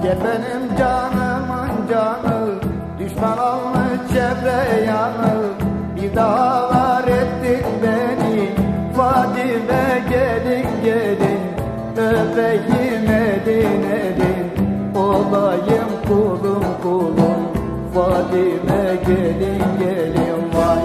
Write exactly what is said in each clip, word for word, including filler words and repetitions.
Gel benim canımın canı, düşman olmuş çevre yanı. Bir daha var ettin beni, Fadime gelin gelin. Öpeyim elin elin, olayım kulum kulum. Fadime gelin gelin vay.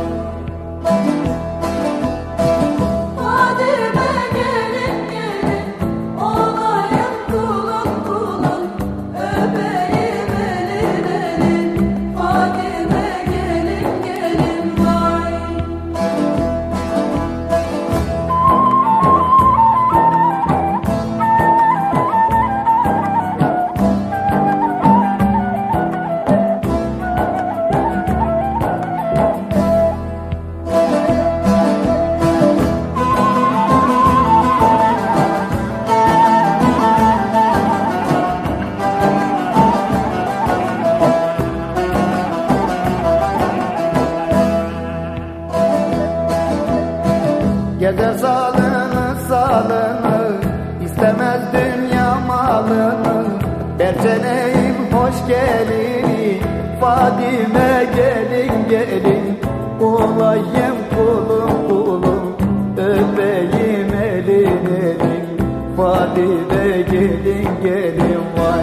Gezer salını salını, istemez dünya malını. Berçeneyim hoş gelini, Fadime gelin gelin. Olayım kulum kulum, öpeyim elin elin. Fadime gelin gelin vay.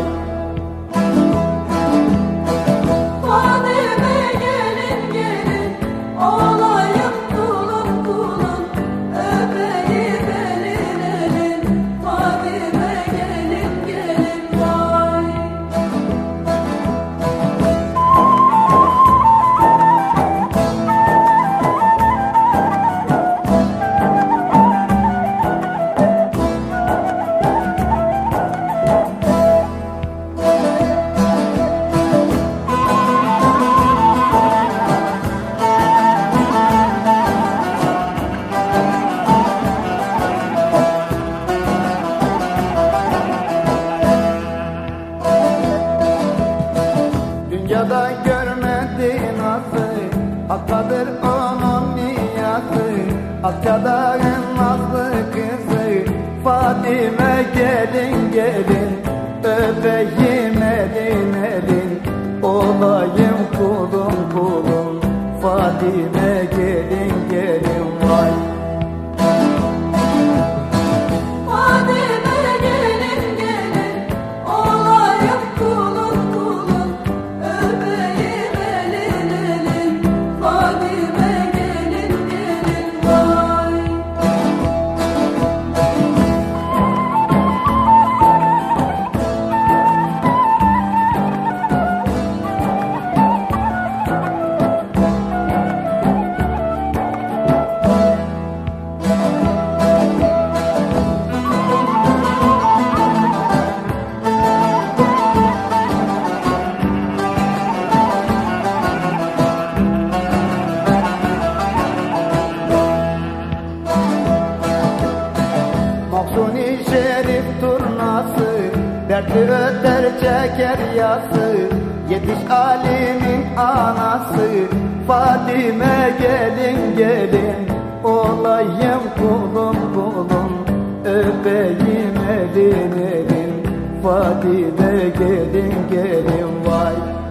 Dünyada görmedi nasıl, Hakkadır onun niyası. Akkadağın nazlı kızı, Fadime gelin gelin. Öpeyim elin elin, olayım kulum kulum. Fadime gelin gelin vay. Maksuni şerif turnası, dertli öter çeker yası. Yetiş alimin anası, Fadime gelin gelin. Olayım kulum kulum, öpeyim elin elin. Fadime gelin gelin vay.